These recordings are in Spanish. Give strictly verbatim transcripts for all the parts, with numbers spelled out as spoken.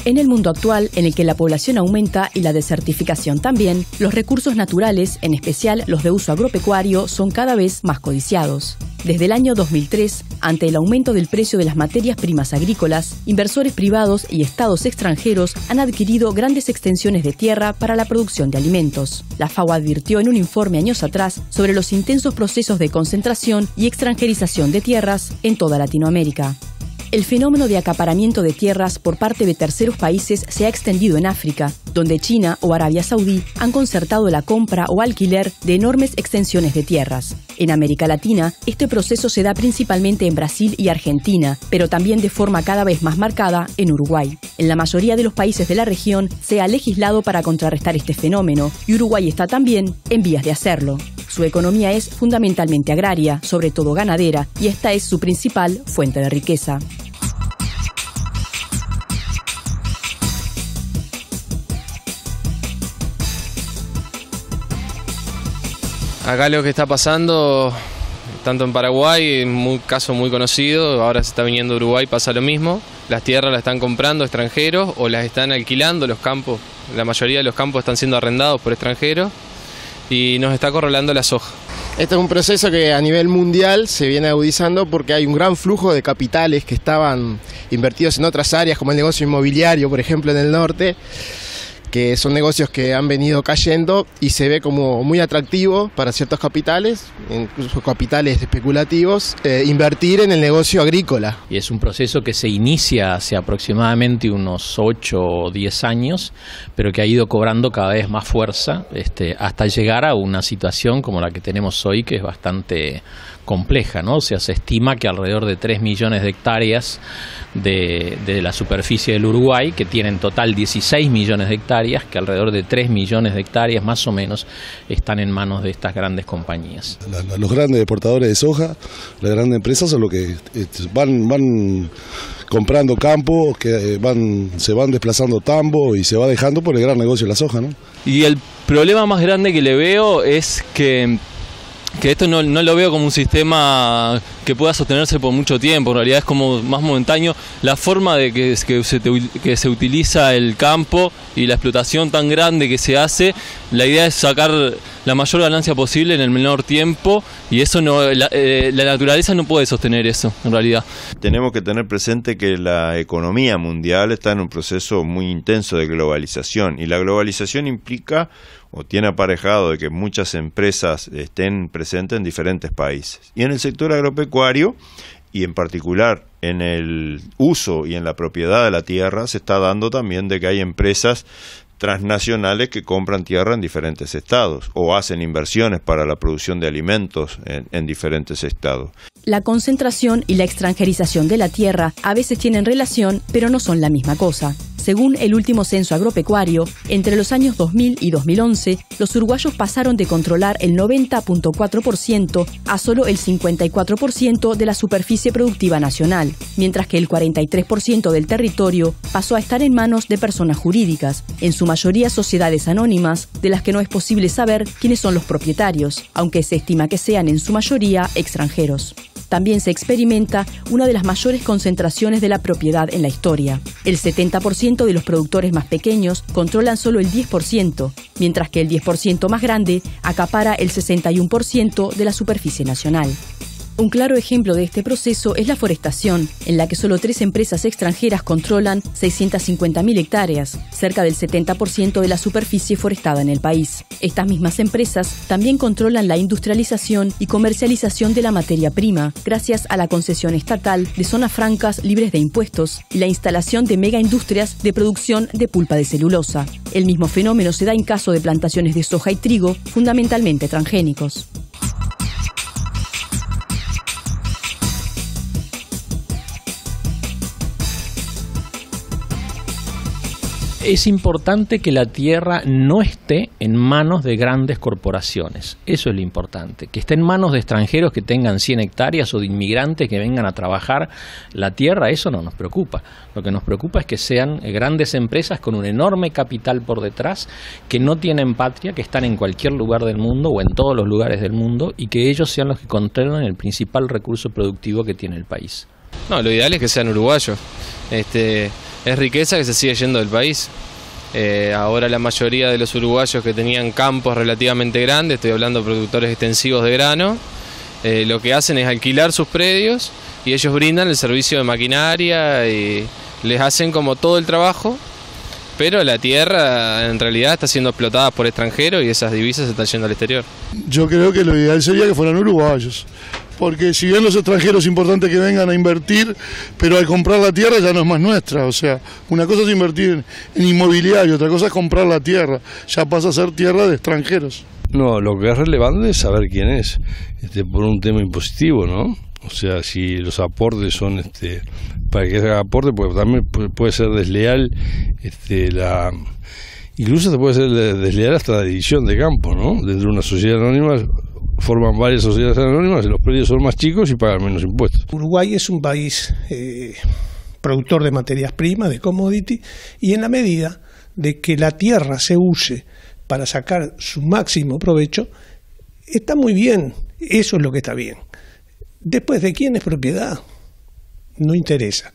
En el mundo actual, en el que la población aumenta y la desertificación también, los recursos naturales, en especial los de uso agropecuario, son cada vez más codiciados. Desde el año dos mil tres, ante el aumento del precio de las materias primas agrícolas, inversores privados y estados extranjeros han adquirido grandes extensiones de tierra para la producción de alimentos. La FAO advirtió en un informe años atrás sobre los intensos procesos de concentración y extranjerización de tierras en toda Latinoamérica. El fenómeno de acaparamiento de tierras por parte de terceros países se ha extendido en África, donde China o Arabia Saudí han concertado la compra o alquiler de enormes extensiones de tierras. En América Latina, este proceso se da principalmente en Brasil y Argentina, pero también de forma cada vez más marcada en Uruguay. En la mayoría de los países de la región se ha legislado para contrarrestar este fenómeno, y Uruguay está también en vías de hacerlo. Su economía es fundamentalmente agraria, sobre todo ganadera, y esta es su principal fuente de riqueza. Acá lo que está pasando, tanto en Paraguay, un caso muy conocido, ahora se está viniendo a Uruguay, pasa lo mismo. Las tierras las están comprando extranjeros o las están alquilando, los campos, la mayoría de los campos están siendo arrendados por extranjeros y nos está acorralando la soja. Este es un proceso que a nivel mundial se viene agudizando porque hay un gran flujo de capitales que estaban invertidos en otras áreas, como el negocio inmobiliario, por ejemplo, en el norte, que son negocios que han venido cayendo y se ve como muy atractivo para ciertos capitales, incluso capitales especulativos, eh, invertir en el negocio agrícola. Y es un proceso que se inicia hace aproximadamente unos ocho o diez años, pero que ha ido cobrando cada vez más fuerza este, hasta llegar a una situación como la que tenemos hoy, que es bastante compleja, ¿no? O sea, se estima que alrededor de tres millones de hectáreas de, de la superficie del Uruguay, que tiene en total dieciséis millones de hectáreas, que alrededor de tres millones de hectáreas más o menos están en manos de estas grandes compañías. La, la, los grandes exportadores de soja, las grandes empresas son los que este, van, van comprando campos, que van, se van desplazando tambo y se va dejando por el gran negocio de la soja, ¿no? Y el problema más grande que le veo es que que esto no, no lo veo como un sistema que pueda sostenerse por mucho tiempo, en realidad es como más momentáneo la forma de que, que, se, que se utiliza el campo y la explotación tan grande que se hace. La idea es sacar la mayor ganancia posible en el menor tiempo y eso no, la, eh, la naturaleza no puede sostener eso en realidad. Tenemos que tener presente que la economía mundial está en un proceso muy intenso de globalización y la globalización implica o tiene aparejado de que muchas empresas estén presentes en diferentes países. Y en el sector agropecuario, y en particular en el uso y en la propiedad de la tierra, se está dando también de que hay empresas transnacionales que compran tierra en diferentes estados o hacen inversiones para la producción de alimentos en, en diferentes estados. La concentración y la extranjerización de la tierra a veces tienen relación, pero no son la misma cosa. Según el último censo agropecuario, entre los años dos mil y dos mil once, los uruguayos pasaron de controlar el noventa punto cuatro por ciento a solo el cincuenta y cuatro por ciento de la superficie productiva nacional, mientras que el cuarenta y tres por ciento del territorio pasó a estar en manos de personas jurídicas, en su mayoría sociedades anónimas, de las que no es posible saber quiénes son los propietarios, aunque se estima que sean en su mayoría extranjeros. También se experimenta una de las mayores concentraciones de la propiedad en la historia. El setenta por ciento de los productores más pequeños controlan solo el diez por ciento, mientras que el diez por ciento más grande acapara el sesenta y uno por ciento de la superficie nacional. Un claro ejemplo de este proceso es la forestación, en la que solo tres empresas extranjeras controlan seiscientas cincuenta mil hectáreas, cerca del setenta por ciento de la superficie forestada en el país. Estas mismas empresas también controlan la industrialización y comercialización de la materia prima, gracias a la concesión estatal de zonas francas libres de impuestos y la instalación de megaindustrias de producción de pulpa de celulosa. El mismo fenómeno se da en caso de plantaciones de soja y trigo, fundamentalmente transgénicos. Es importante que la tierra no esté en manos de grandes corporaciones. Eso es lo importante. Que esté en manos de extranjeros que tengan cien hectáreas o de inmigrantes que vengan a trabajar la tierra, eso no nos preocupa. Lo que nos preocupa es que sean grandes empresas con un enorme capital por detrás, que no tienen patria, que están en cualquier lugar del mundo o en todos los lugares del mundo y que ellos sean los que controlan el principal recurso productivo que tiene el país. No, lo ideal es que sean uruguayos. Este, es riqueza que se sigue yendo del país. Eh, ahora la mayoría de los uruguayos que tenían campos relativamente grandes, estoy hablando de productores extensivos de grano, eh, lo que hacen es alquilar sus predios y ellos brindan el servicio de maquinaria y les hacen como todo el trabajo, pero la tierra en realidad está siendo explotada por extranjeros y esas divisas se están yendo al exterior. Yo creo que lo ideal sería que fueran uruguayos, porque si bien los extranjeros es importante que vengan a invertir, pero al comprar la tierra ya no es más nuestra, o sea, una cosa es invertir en, en inmobiliario, otra cosa es comprar la tierra, ya pasa a ser tierra de extranjeros. No, lo que es relevante es saber quién es, este, por un tema impositivo, ¿no? O sea, si los aportes son, este, para que haga aporte, porque también puede ser desleal, este, la, incluso se puede ser desleal hasta la división de campo, ¿no? Dentro de una sociedad anónima forman varias sociedades anónimas, los predios son más chicos y pagan menos impuestos. Uruguay es un país eh, productor de materias primas, de commodity, y en la medida de que la tierra se use para sacar su máximo provecho, está muy bien, eso es lo que está bien. Después, ¿de quién es propiedad? No interesa.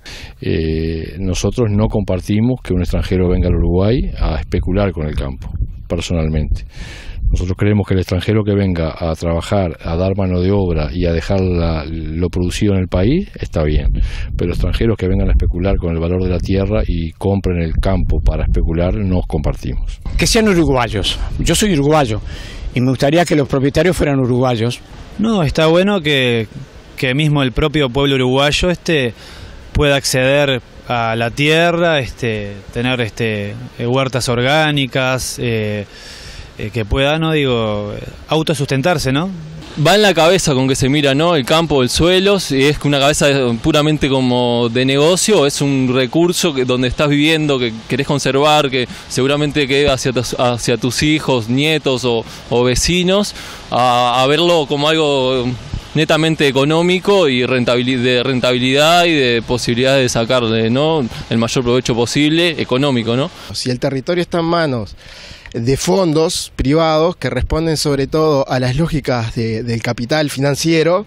Eh, nosotros no compartimos que un extranjero venga al Uruguay a especular con el campo, personalmente. Nosotros creemos que el extranjero que venga a trabajar, a dar mano de obra y a dejar la, lo producido en el país, está bien. Pero extranjeros que vengan a especular con el valor de la tierra y compren el campo para especular, no compartimos. Que sean uruguayos. Yo soy uruguayo y me gustaría que los propietarios fueran uruguayos. No, está bueno que, que mismo el propio pueblo uruguayo este, pueda acceder a la tierra, este, tener este, huertas orgánicas, eh, Eh, que pueda, no digo, autosustentarse, ¿no? Va en la cabeza con que se mira, ¿no? El campo, el suelo, si es una cabeza puramente como de negocio, es un recurso que, donde estás viviendo, que querés conservar, que seguramente quede hacia, hacia tus hijos, nietos o, o vecinos, a, a verlo como algo netamente económico y rentabilidad, de rentabilidad y de posibilidad de sacarle, ¿no? El mayor provecho posible, económico, ¿no? Si el territorio está en manos de fondos privados que responden sobre todo a las lógicas de, del capital financiero,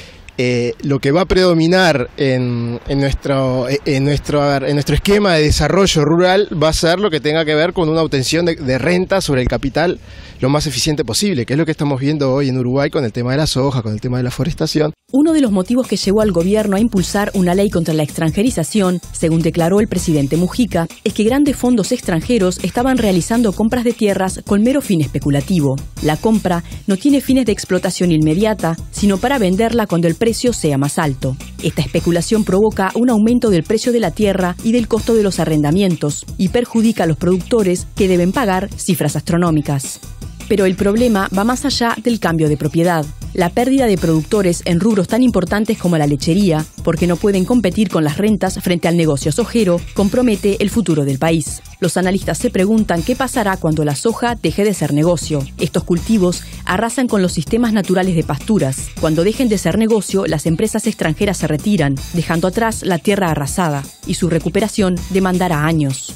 eh, lo que va a predominar en, en, nuestro, en, nuestro, a ver, en nuestro esquema de desarrollo rural va a ser lo que tenga que ver con una obtención de, de renta sobre el capital lo más eficiente posible, que es lo que estamos viendo hoy en Uruguay con el tema de la soja, con el tema de la forestación. Uno de los motivos que llevó al gobierno a impulsar una ley contra la extranjerización, según declaró el presidente Mujica, es que grandes fondos extranjeros estaban realizando compras de tierras con mero fin especulativo. La compra no tiene fines de explotación inmediata, sino para venderla cuando el precio sea más alto. Esta especulación provoca un aumento del precio de la tierra y del costo de los arrendamientos y perjudica a los productores que deben pagar cifras astronómicas. Pero el problema va más allá del cambio de propiedad. La pérdida de productores en rubros tan importantes como la lechería, porque no pueden competir con las rentas frente al negocio sojero, compromete el futuro del país. Los analistas se preguntan qué pasará cuando la soja deje de ser negocio. Estos cultivos arrasan con los sistemas naturales de pasturas. Cuando dejen de ser negocio, las empresas extranjeras se retiran, dejando atrás la tierra arrasada, y su recuperación demandará años.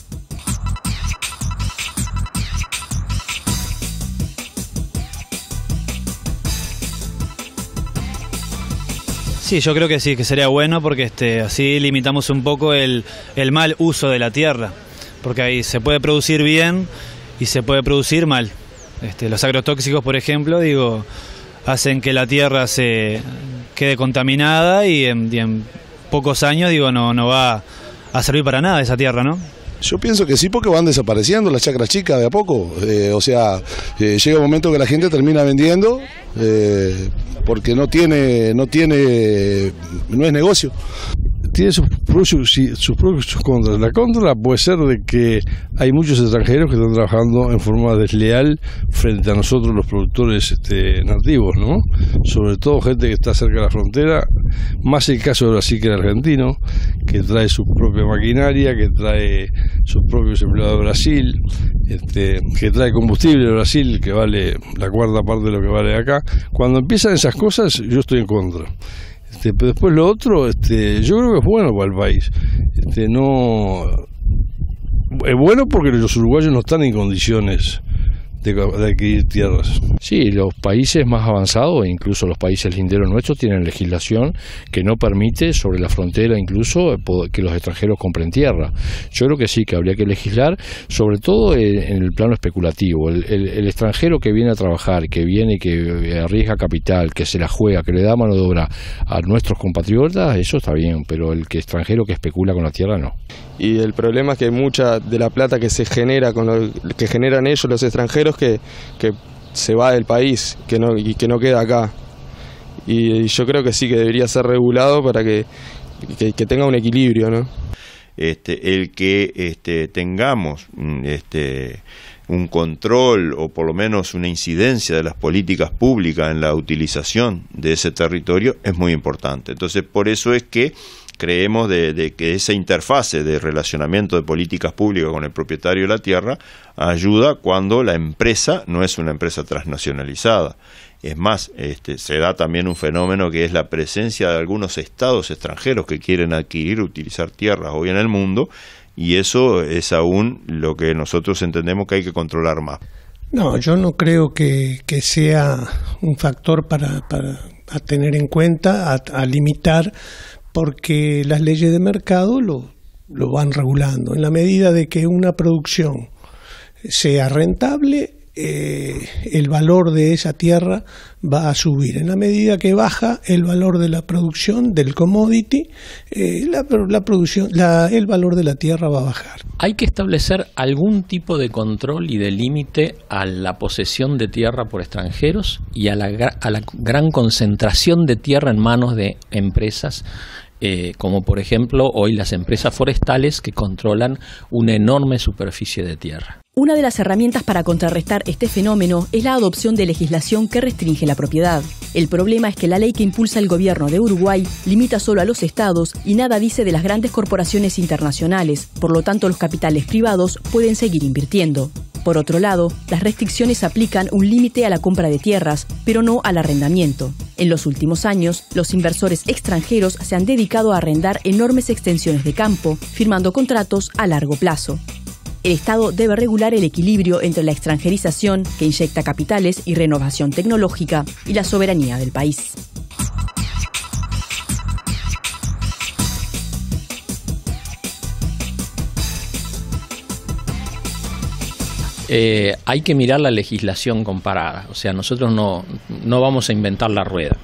Sí, yo creo que sí, que sería bueno porque este, así limitamos un poco el, el mal uso de la tierra, porque ahí se puede producir bien y se puede producir mal. Este, los agrotóxicos, por ejemplo, digo, hacen que la tierra se quede contaminada y en, y en pocos años, digo, no, no va a servir para nada esa tierra, ¿no? Yo pienso que sí, porque van desapareciendo las chacras chicas de a poco. Eh, o sea, eh, llega un momento que la gente termina vendiendo eh, porque no tiene, no tiene, no es negocio. Tiene sus pros y sus pros y sus contras. La contra puede ser de que hay muchos extranjeros que están trabajando en forma desleal frente a nosotros los productores este, nativos, ¿no? Sobre todo gente que está cerca de la frontera, más el caso de Brasil que el argentino, que trae su propia maquinaria, que trae sus propios empleados de Brasil, este, que trae combustible de Brasil, que vale la cuarta parte de lo que vale acá. Cuando empiezan esas cosas, yo estoy en contra. Este, pero después lo otro, este, yo creo que es bueno para el país. Este, no, es bueno porque los uruguayos no están en condiciones de, de adquirir tierras. Sí, los países más avanzados, e incluso los países linderos nuestros, tienen legislación que no permite sobre la frontera incluso que los extranjeros compren tierra. Yo creo que sí, que habría que legislar, sobre todo en el plano especulativo. El, el, el extranjero que viene a trabajar, que viene y que arriesga capital, que se la juega, que le da mano de obra a nuestros compatriotas, eso está bien, pero el que extranjero que especula con la tierra no. Y el problema es que hay mucha de la plata que se genera, con lo que generan ellos, los extranjeros, que, que se va del país que no, y que no queda acá. Y, y yo creo que sí, que debería ser regulado para que, que, que tenga un equilibrio, ¿no? Este, el que este, tengamos este, un control o por lo menos una incidencia de las políticas públicas en la utilización de ese territorio es muy importante. Entonces, por eso es que creemos de, de que esa interfase de relacionamiento de políticas públicas con el propietario de la tierra ayuda cuando la empresa no es una empresa transnacionalizada. Es más, este, se da también un fenómeno que es la presencia de algunos estados extranjeros que quieren adquirir, utilizar tierras hoy en el mundo, y eso es aún lo que nosotros entendemos que hay que controlar más. No, yo no creo que, que sea un factor para, para a tener en cuenta, a, a limitar, porque las leyes de mercado lo, lo van regulando. En la medida de que una producción sea rentable, eh, el valor de esa tierra va a subir. En la medida que baja el valor de la producción, del commodity, eh, la, la producción, la, el valor de la tierra va a bajar. Hay que establecer algún tipo de control y de límite a la posesión de tierra por extranjeros y a la, a la gran concentración de tierra en manos de empresas, Eh, como por ejemplo hoy las empresas forestales que controlan una enorme superficie de tierra. Una de las herramientas para contrarrestar este fenómeno es la adopción de legislación que restringe la propiedad. El problema es que la ley que impulsa el gobierno de Uruguay limita solo a los estados y nada dice de las grandes corporaciones internacionales, por lo tanto los capitales privados pueden seguir invirtiendo. Por otro lado, las restricciones aplican un límite a la compra de tierras, pero no al arrendamiento. En los últimos años, los inversores extranjeros se han dedicado a arrendar enormes extensiones de campo, firmando contratos a largo plazo. El Estado debe regular el equilibrio entre la extranjerización, que inyecta capitales y renovación tecnológica, y la soberanía del país. Eh, hay que mirar la legislación comparada, o sea, nosotros no, no vamos a inventar la rueda.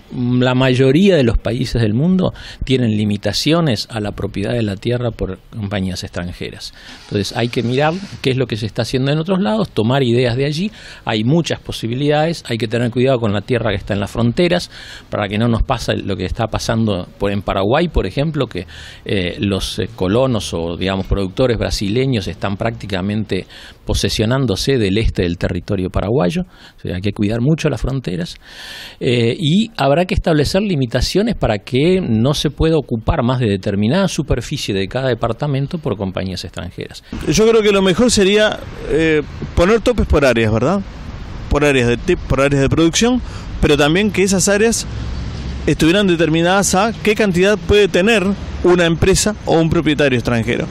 La mayoría de los países del mundo tienen limitaciones a la propiedad de la tierra por compañías extranjeras. Entonces hay que mirar qué es lo que se está haciendo en otros lados, tomar ideas de allí. Hay muchas posibilidades, hay que tener cuidado con la tierra que está en las fronteras para que no nos pase lo que está pasando por, en Paraguay, por ejemplo, que eh, los eh, colonos o digamos productores brasileños están prácticamente posesionándose del este del territorio paraguayo. O sea, hay que cuidar mucho las fronteras eh, y habrá que establecer limitaciones para que no se pueda ocupar más de determinada superficie de cada departamento por compañías extranjeras. Yo creo que lo mejor sería eh, poner topes por áreas, ¿verdad? Por áreas de tip, por áreas de producción, pero también que esas áreas estuvieran determinadas a qué cantidad puede tener una empresa o un propietario extranjero.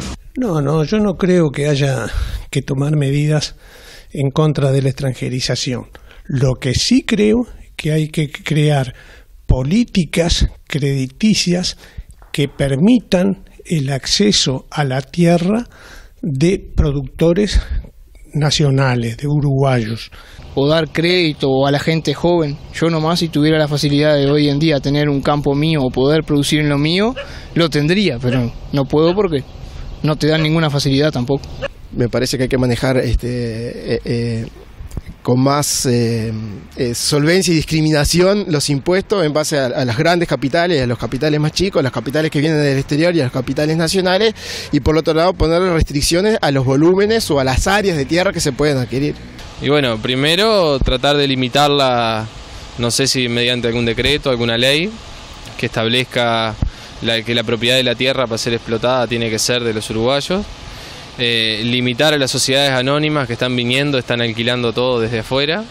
No, no, yo no creo que haya que tomar medidas en contra de la extranjerización. Lo que sí creo que hay que crear políticas crediticias que permitan el acceso a la tierra de productores nacionales, de uruguayos. O dar crédito a la gente joven. Yo nomás, si tuviera la facilidad de hoy en día tener un campo mío o poder producir en lo mío, lo tendría, pero no puedo porque no te dan ninguna facilidad tampoco. Me parece que hay que manejar este, eh, eh, con más eh, eh, solvencia y discriminación los impuestos en base a, a las grandes capitales, a los capitales más chicos, a los capitales que vienen del exterior y a los capitales nacionales, y por otro lado poner restricciones a los volúmenes o a las áreas de tierra que se pueden adquirir. Y bueno, primero tratar de limitarla, no sé si mediante algún decreto, alguna ley que establezca la, que la propiedad de la tierra para ser explotada tiene que ser de los uruguayos. Eh, limitar a las sociedades anónimas que están viniendo, están alquilando todo desde afuera.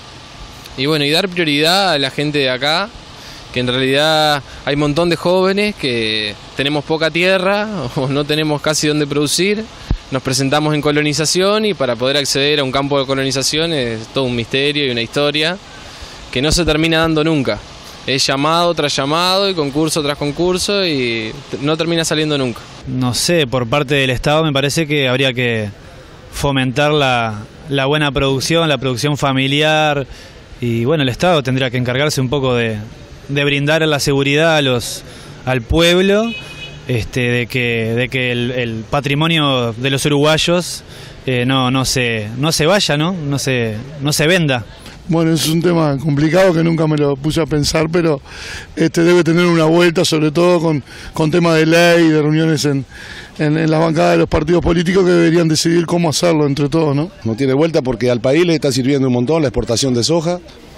Y bueno, y dar prioridad a la gente de acá, que en realidad hay un montón de jóvenes que tenemos poca tierra o no tenemos casi donde producir, nos presentamos en colonización y para poder acceder a un campo de colonización es todo un misterio y una historia que no se termina dando nunca. Es llamado tras llamado y concurso tras concurso y no termina saliendo nunca. No sé, por parte del Estado me parece que habría que fomentar la, la buena producción, la producción familiar y bueno, el Estado tendría que encargarse un poco de, de brindar la seguridad a los, al pueblo, este, de que, de que el, el patrimonio de los uruguayos eh, no, no, se, no se vaya, ¿no? No se, no se venda. Bueno, es un tema complicado que nunca me lo puse a pensar, pero este debe tener una vuelta, sobre todo con, con temas de ley, de reuniones en, en, en las bancadas de los partidos políticos que deberían decidir cómo hacerlo entre todos, ¿no? No tiene vuelta porque al país le está sirviendo un montón la exportación de soja,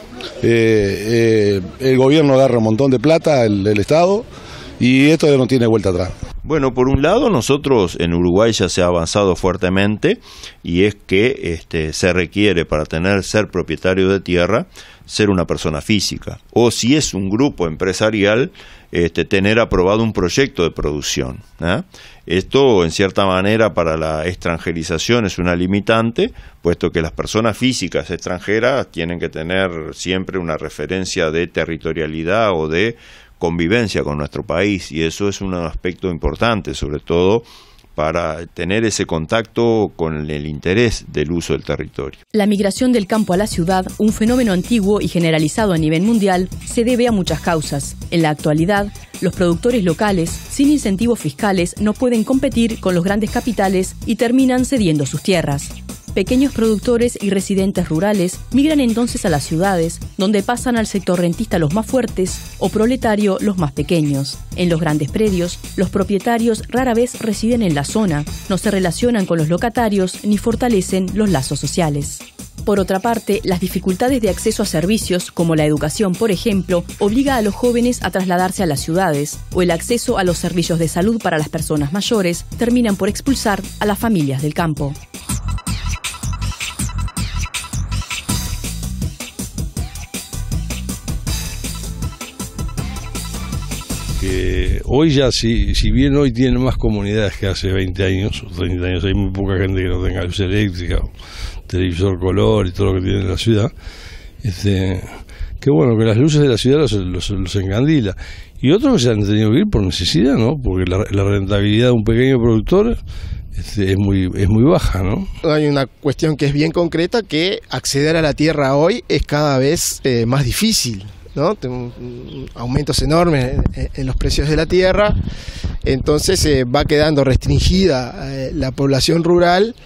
eh, eh, el gobierno agarra un montón de plata, el, el Estado, y esto no tiene vuelta atrás. Bueno, por un lado nosotros en Uruguay ya se ha avanzado fuertemente y es que este, se requiere para tener ser propietario de tierra ser una persona física o si es un grupo empresarial este, tener aprobado un proyecto de producción, ¿eh? Esto en cierta manera para la extranjerización es una limitante, puesto que las personas físicas extranjeras tienen que tener siempre una referencia de territorialidad o de convivencia con nuestro país y eso es un aspecto importante, sobre todo para tener ese contacto con el interés del uso del territorio. La migración del campo a la ciudad, un fenómeno antiguo y generalizado a nivel mundial, se debe a muchas causas. En la actualidad, los productores locales, sin incentivos fiscales, no pueden competir con los grandes capitales y terminan cediendo sus tierras. Pequeños productores y residentes rurales migran entonces a las ciudades, donde pasan al sector rentista los más fuertes o proletario los más pequeños. En los grandes predios, los propietarios rara vez residen en la zona, no se relacionan con los locatarios ni fortalecen los lazos sociales. Por otra parte, las dificultades de acceso a servicios, como la educación, por ejemplo, obliga a los jóvenes a trasladarse a las ciudades, o el acceso a los servicios de salud para las personas mayores terminan por expulsar a las familias del campo. Que hoy ya, si, si bien hoy tienen más comunidades que hace veinte años o treinta años, hay muy poca gente que no tenga luz eléctrica, televisor color y todo lo que tiene en la ciudad, este, que bueno, que las luces de la ciudad los, los, los encandila. Y otros que se han tenido que ir por necesidad, ¿no? Porque la, la rentabilidad de un pequeño productor este, es muy es muy baja, ¿no? Hay una cuestión que es bien concreta, que acceder a la tierra hoy es cada vez eh, más difícil, ¿no? Aumentos enormes en, en los precios de la tierra, entonces eh, va quedando restringida eh, la población rural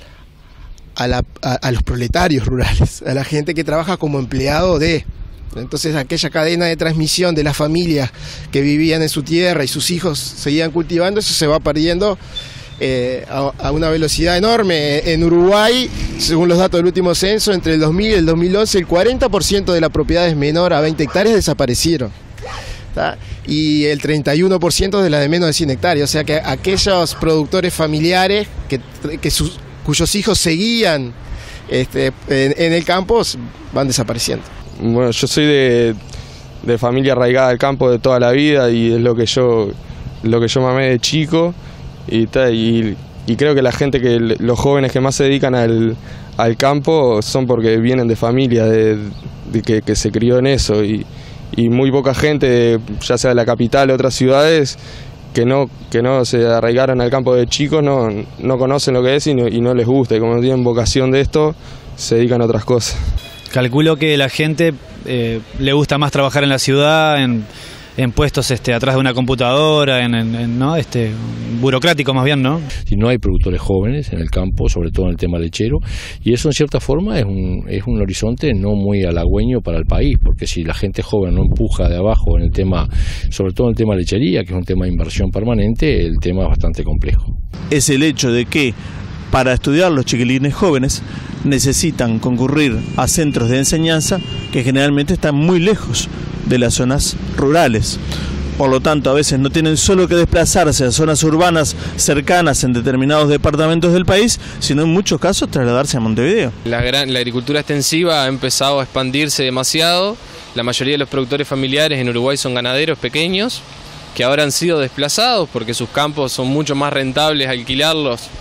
a, la, a, a los proletarios rurales, a la gente que trabaja como empleado de... Entonces aquella cadena de transmisión de las familias que vivían en su tierra y sus hijos seguían cultivando, eso se va perdiendo eh, a, a una velocidad enorme. En Uruguay, según los datos del último censo, entre el dos mil y el dos mil once, el cuarenta por ciento de las propiedades menor a veinte hectáreas desaparecieron, ¿tá? Y el treinta y uno por ciento de las de menos de cien hectáreas. O sea que aquellos productores familiares que, que sus, cuyos hijos seguían este, en, en el campo van desapareciendo. Bueno, yo soy de, de familia arraigada al campo de toda la vida y es lo que yo lo que yo mamé de chico y, y, y creo que la gente, que los jóvenes que más se dedican al, al campo son porque vienen de familia de, de que, que se crió en eso y, y muy poca gente, ya sea de la capital o otras ciudades, que no que no se arraigaron al campo de chicos, no, no conocen lo que es y no, y no les gusta, y como no tienen vocación de esto, se dedican a otras cosas. Calculo que la gente eh, le gusta más trabajar en la ciudad, en, en puestos este, atrás de una computadora, en, en, en ¿no? este, burocrático más bien, ¿no? Si no hay productores jóvenes en el campo, sobre todo en el tema lechero, y eso en cierta forma es un, es un horizonte no muy halagüeño para el país, porque si la gente joven no empuja de abajo en el tema, sobre todo en el tema lechería, que es un tema de inversión permanente, el tema es bastante complejo. Es el hecho de que para estudiar los chiquilines jóvenes necesitan concurrir a centros de enseñanza que generalmente están muy lejos de las zonas rurales. Por lo tanto, a veces no tienen solo que desplazarse a zonas urbanas cercanas en determinados departamentos del país, sino en muchos casos trasladarse a Montevideo. La, gran, la agricultura extensiva ha empezado a expandirse demasiado. La mayoría de los productores familiares en Uruguay son ganaderos pequeños que ahora han sido desplazados porque sus campos son mucho más rentables alquilarlos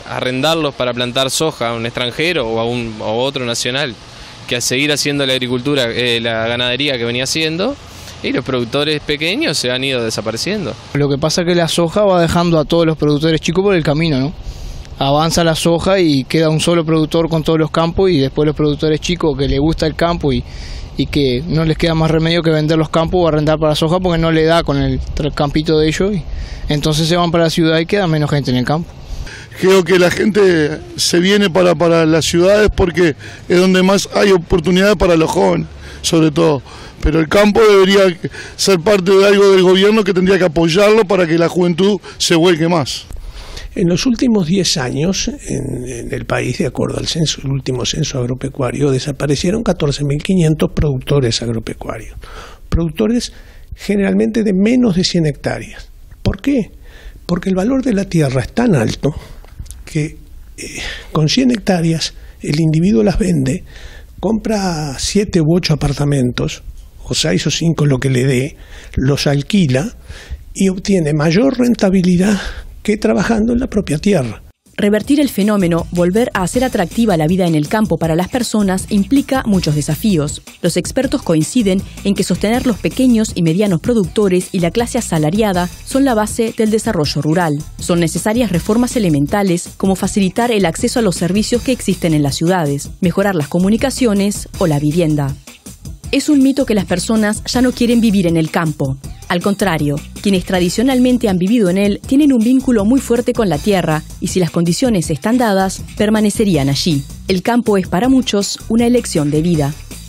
arrendarlos para plantar soja a un extranjero o a, un, a otro nacional que a seguir haciendo la agricultura, eh, la ganadería que venía haciendo, y los productores pequeños se han ido desapareciendo. Lo que pasa es que la soja va dejando a todos los productores chicos por el camino, ¿no? Avanza la soja y queda un solo productor con todos los campos, y después los productores chicos que les gusta el campo y, y que no les queda más remedio que vender los campos o arrendar para soja porque no le da con el campito de ellos, y entonces se van para la ciudad y queda menos gente en el campo. Creo que la gente se viene para, para las ciudades porque es donde más hay oportunidades para los jóvenes, sobre todo. Pero el campo debería ser parte de algo del gobierno que tendría que apoyarlo para que la juventud se vuelque más. En los últimos diez años, en, en el país, de acuerdo al censo, el último censo agropecuario, desaparecieron catorce mil quinientos productores agropecuarios. Productores generalmente de menos de cien hectáreas. ¿Por qué? Porque el valor de la tierra es tan alto que eh, con cien hectáreas el individuo las vende, compra siete u ocho apartamentos, o seis o cinco lo que le dé, los alquila y obtiene mayor rentabilidad que trabajando en la propia tierra. Revertir el fenómeno, volver a hacer atractiva la vida en el campo para las personas, implica muchos desafíos. Los expertos coinciden en que sostener los pequeños y medianos productores y la clase asalariada son la base del desarrollo rural. Son necesarias reformas elementales como facilitar el acceso a los servicios que existen en las ciudades, mejorar las comunicaciones o la vivienda. Es un mito que las personas ya no quieren vivir en el campo. Al contrario, quienes tradicionalmente han vivido en él tienen un vínculo muy fuerte con la tierra y si las condiciones están dadas, permanecerían allí. El campo es para muchos una elección de vida.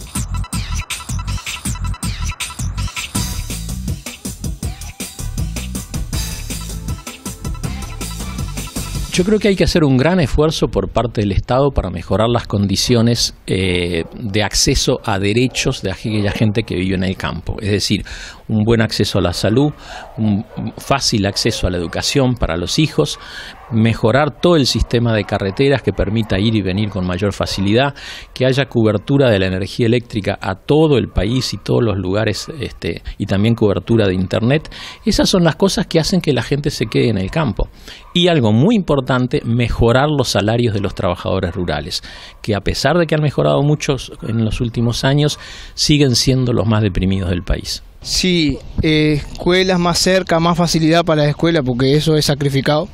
Yo creo que hay que hacer un gran esfuerzo por parte del Estado para mejorar las condiciones eh, de acceso a derechos de aquella gente que vive en el campo. Es decir, un buen acceso a la salud, un fácil acceso a la educación para los hijos, mejorar todo el sistema de carreteras que permita ir y venir con mayor facilidad, que haya cobertura de la energía eléctrica a todo el país y todos los lugares, este, y también cobertura de internet. Esas son las cosas que hacen que la gente se quede en el campo. Y algo muy importante, mejorar los salarios de los trabajadores rurales, que a pesar de que han mejorado muchos en los últimos años, siguen siendo los más deprimidos del país. Sí, eh, escuelas más cerca, más facilidad para la escuela, porque eso es sacrificado.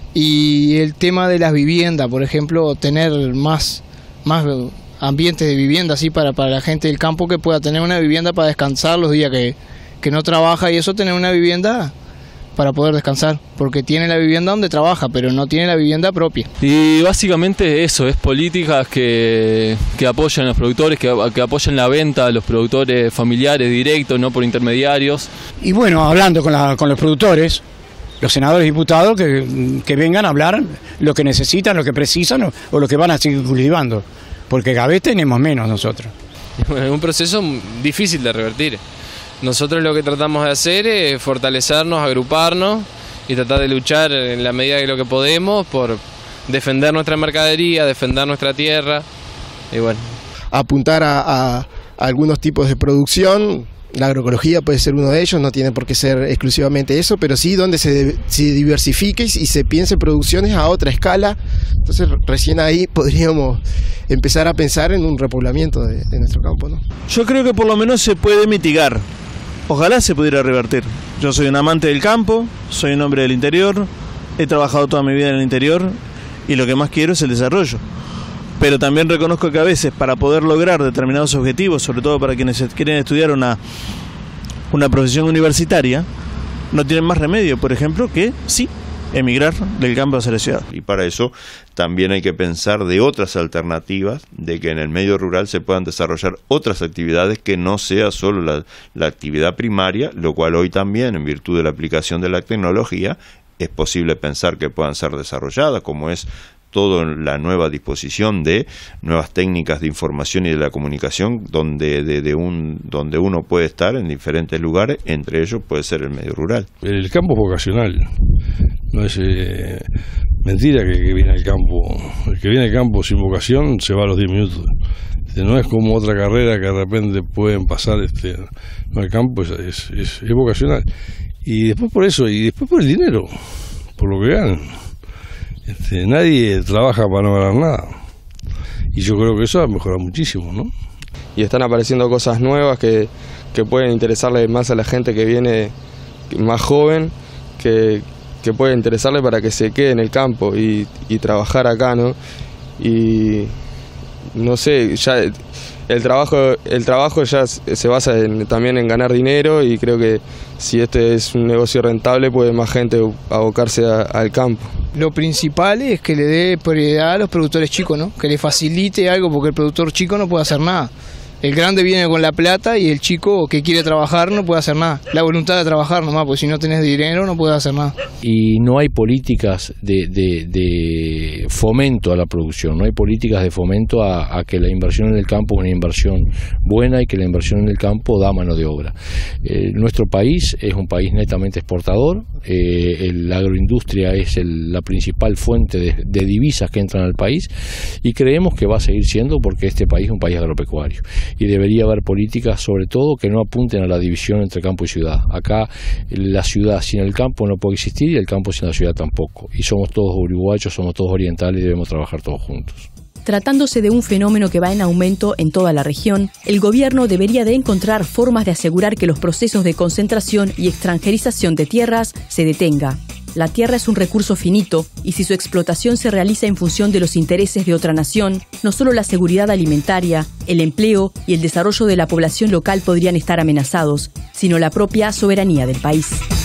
Y el tema de las viviendas, por ejemplo, tener más, más ambientes de vivienda así para, para la gente del campo, que pueda tener una vivienda para descansar los días que, que no trabaja, y eso, tener una vivienda para poder descansar, porque tiene la vivienda donde trabaja, pero no tiene la vivienda propia. Y básicamente eso, es políticas que, que apoyan a los productores, que, que apoyan la venta a los productores familiares directos, no por intermediarios. Y bueno, hablando con, la, con los productores, los senadores y diputados, que, que vengan a hablar lo que necesitan, lo que precisan o, o lo que van a seguir cultivando, porque cada vez tenemos menos nosotros. Bueno, es un proceso difícil de revertir. Nosotros lo que tratamos de hacer es fortalecernos, agruparnos y tratar de luchar en la medida de lo que podemos por defender nuestra mercadería, defender nuestra tierra y bueno. Apuntar a, a, a algunos tipos de producción. La agroecología puede ser uno de ellos, no tiene por qué ser exclusivamente eso, pero sí donde se, se diversifique y se piense producciones a otra escala. Entonces recién ahí podríamos empezar a pensar en un repoblamiento de, de nuestro campo, ¿no? Yo creo que por lo menos se puede mitigar. Ojalá se pudiera revertir. Yo soy un amante del campo, soy un hombre del interior, he trabajado toda mi vida en el interior y lo que más quiero es el desarrollo. Pero también reconozco que a veces para poder lograr determinados objetivos, sobre todo para quienes quieren estudiar una, una profesión universitaria, no tienen más remedio, por ejemplo, que sí, emigrar del campo hacia la ciudad. Y para eso también hay que pensar de otras alternativas, de que en el medio rural se puedan desarrollar otras actividades que no sea solo la, la actividad primaria, lo cual hoy también, en virtud de la aplicación de la tecnología, es posible pensar que puedan ser desarrolladas, como es toda la nueva disposición de nuevas técnicas de información y de la comunicación, donde de, de un donde uno puede estar en diferentes lugares, entre ellos puede ser el medio rural. El campo es vocacional, no es eh, mentira que, que viene al campo. El que viene al campo sin vocación se va a los diez minutos. Este, no es como otra carrera que de repente pueden pasar. Este, no, el campo es, es, es, es vocacional. Y después por eso, y después por el dinero, por lo que ganan. Este, nadie trabaja para no ganar nada. Y yo creo que eso ha mejorado muchísimo, ¿no? Y están apareciendo cosas nuevas que, que pueden interesarle más a la gente que viene más joven, que, que puede interesarle para que se quede en el campo y, y trabajar acá, ¿no? Y no sé, ya el trabajo, el trabajo ya se basa en, también en ganar dinero, y creo que si este es un negocio rentable puede más gente abocarse a, al campo. Lo principal es que le dé prioridad a los productores chicos, ¿no? Que le facilite algo, porque el productor chico no puede hacer nada. El grande viene con la plata y el chico que quiere trabajar no puede hacer nada. La voluntad de trabajar nomás, porque si no tenés dinero no puedes hacer nada. Y no hay políticas de, de, de fomento a la producción, no hay políticas de fomento a, a que la inversión en el campo es una inversión buena y que la inversión en el campo da mano de obra. Eh, nuestro país es un país netamente exportador, eh, el, la agroindustria es el, la principal fuente de, de divisas que entran al país, y creemos que va a seguir siendo, porque este país es un país agropecuario. Y debería haber políticas, sobre todo, que no apunten a la división entre campo y ciudad. Acá la ciudad sin el campo no puede existir, y el campo sin la ciudad tampoco. Y somos todos uruguayos, somos todos orientales, y debemos trabajar todos juntos. Tratándose de un fenómeno que va en aumento en toda la región, el gobierno debería de encontrar formas de asegurar que los procesos de concentración y extranjerización de tierras se detenga. La tierra es un recurso finito, y si su explotación se realiza en función de los intereses de otra nación, no solo la seguridad alimentaria, el empleo y el desarrollo de la población local podrían estar amenazados, sino la propia soberanía del país.